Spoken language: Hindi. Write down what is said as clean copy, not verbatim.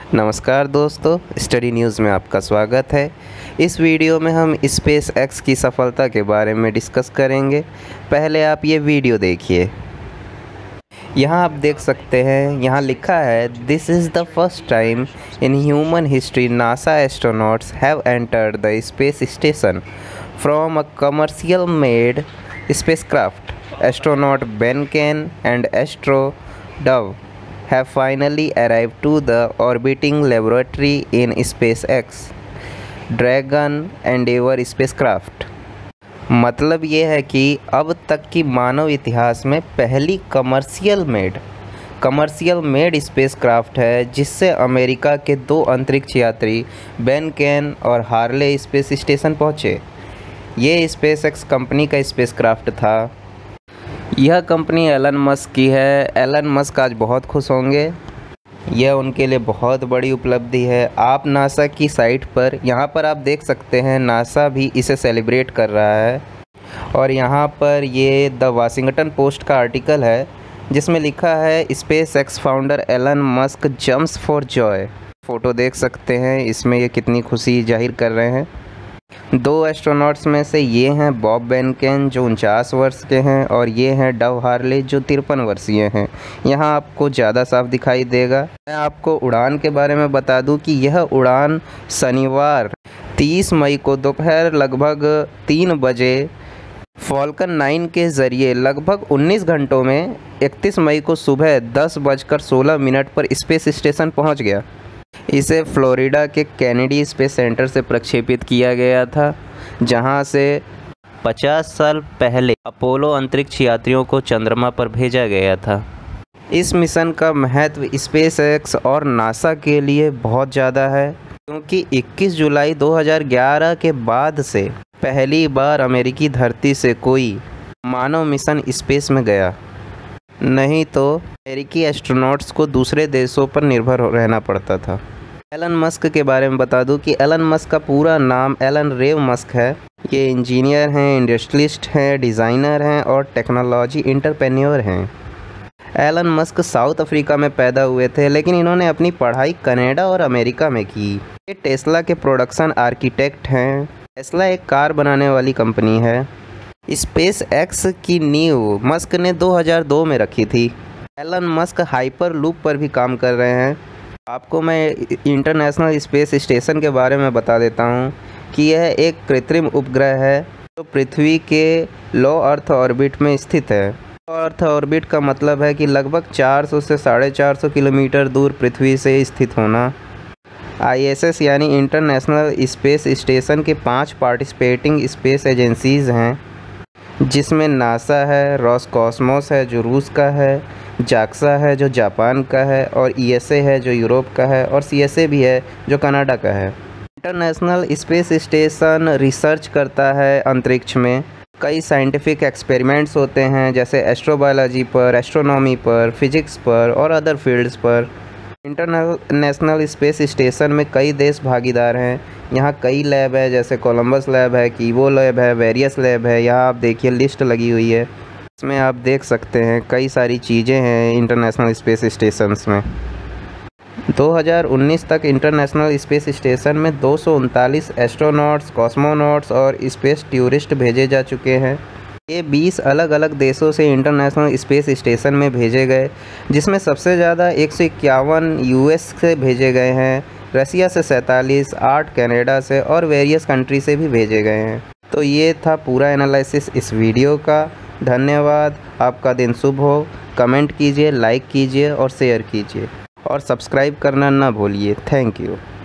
नमस्कार दोस्तों, स्टडी न्यूज़ में आपका स्वागत है। इस वीडियो में हम स्पेस एक्स की सफलता के बारे में डिस्कस करेंगे। पहले आप ये वीडियो देखिए। यहाँ आप देख सकते हैं, यहाँ लिखा है this is the first time in human history NASA astronauts have entered the space station from a commercial made spacecraft. Astronaut Ben Ken and astro Dove have finally arrived to the orbiting laboratory in SpaceX Dragon Endeavour spacecraft। मतलब ये है कि अब तक की मानव इतिहास में पहली कमर्शियल मेड स्पेसक्राफ्ट है जिससे अमेरिका के 2 अंतरिक्ष यात्री बेन केन और हार्ले स्पेस स्टेशन पहुँचे। ये SpaceX कंपनी का स्पेसक्राफ्ट था। यह कंपनी एलन मस्क की है। एलन मस्क आज बहुत खुश होंगे। यह उनके लिए बहुत बड़ी उपलब्धि है। आप नासा की साइट पर यहाँ पर आप देख सकते हैं, नासा भी इसे सेलिब्रेट कर रहा है। और यहाँ पर ये द वाशिंगटन पोस्ट का आर्टिकल है जिसमें लिखा है SpaceX founder Elon Musk jumps for joy. Photo देख सकते हैं, इसमें ये कितनी खुशी जाहिर कर रहे हैं। 2 एस्ट्रोनॉट्स में से ये हैं बॉब बेनकेन जो 49 वर्ष के हैं और ये हैं डव हार्ले जो 53 वर्षीय हैं। यहाँ आपको ज़्यादा साफ दिखाई देगा। मैं आपको उड़ान के बारे में बता दूं कि यह उड़ान शनिवार 30 मई को दोपहर लगभग 3 बजे फॉल्कन 9 के ज़रिए लगभग 19 घंटों में 31 मई को सुबह 10:16 पर स्पेस स्टेशन पहुँच गया। इसे फ्लोरिडा के कैनेडी स्पेस सेंटर से प्रक्षेपित किया गया था, जहां से 50 साल पहले अपोलो अंतरिक्ष यात्रियों को चंद्रमा पर भेजा गया था। इस मिशन का महत्व स्पेस एक्स और नासा के लिए बहुत ज़्यादा है, क्योंकि 21 जुलाई 2011 के बाद से पहली बार अमेरिकी धरती से कोई मानव मिशन स्पेस में गया। नहीं तो अमेरिकी एस्ट्रोनॉट्स को दूसरे देशों पर निर्भर रहना पड़ता था। एलन मस्क के बारे में बता दूं कि एलन मस्क का पूरा नाम एलन रेव मस्क है। ये इंजीनियर हैं, इंडस्ट्रियलिस्ट हैं, डिज़ाइनर हैं और टेक्नोलॉजी एंटरप्रेन्योर हैं। एलन मस्क साउथ अफ्रीका में पैदा हुए थे, लेकिन इन्होंने अपनी पढ़ाई कनाडा और अमेरिका में की। ये टेस्ला के प्रोडक्शन आर्किटेक्ट हैं। टेस्ला एक कार बनाने वाली कंपनी है। स्पेस एक्स की नींव मस्क ने 2002 में रखी थी। एलन मस्क हाइपर लूप पर भी काम कर रहे हैं। आपको मैं इंटरनेशनल स्पेस स्टेशन के बारे में बता देता हूं कि यह एक कृत्रिम उपग्रह है जो पृथ्वी के लो अर्थ ऑर्बिट में स्थित है। लो अर्थ ऑर्बिट का मतलब है कि लगभग 400 से 450 किलोमीटर दूर पृथ्वी से स्थित होना। ISS यानी इंटरनेशनल स्पेस स्टेशन के 5 पार्टिसिपेटिंग स्पेस एजेंसीज़ हैं, जिसमें नासा है, रॉसकॉस्मोस है जो रूस का है, जाक्सा है जो जापान का है, और ESA है जो यूरोप का है, और CSA भी है जो कनाडा का है। इंटरनेशनल स्पेस स्टेशन रिसर्च करता है अंतरिक्ष में। कई साइंटिफिक एक्सपेरिमेंट्स होते हैं, जैसे एस्ट्रोबायोलॉजी पर, एस्ट्रोनॉमी पर, फिजिक्स पर और अदर फील्ड्स पर। इंटरनेशनल स्पेस स्टेशन में कई देश भागीदार हैं। यहाँ कई लैब है, जैसे कोलंबस लैब है, कीवो लैब है, वेरियस लैब है। यहाँ आप देखिए लिस्ट लगी हुई है, इसमें आप देख सकते हैं कई सारी चीज़ें हैं इंटरनेशनल स्पेस स्टेशंस में। 2019 तक इंटरनेशनल स्पेस स्टेशन में 239 एस्ट्रोनॉट्स, कॉस्मोनॉट्स और स्पेस टूरिस्ट भेजे जा चुके हैं। ये 20 अलग अलग देशों से इंटरनेशनल स्पेस स्टेशन में भेजे गए, जिसमें सबसे ज़्यादा 151 US से भेजे गए हैं, रसिया से 47, 8 कनाडा से और वेरियस कंट्री से भी भेजे गए हैं। तो ये था पूरा एनालिसिस इस वीडियो का। धन्यवाद। आपका दिन शुभ हो। कमेंट कीजिए, लाइक कीजिए और शेयर कीजिए और सब्सक्राइब करना ना भूलिए। Thank you.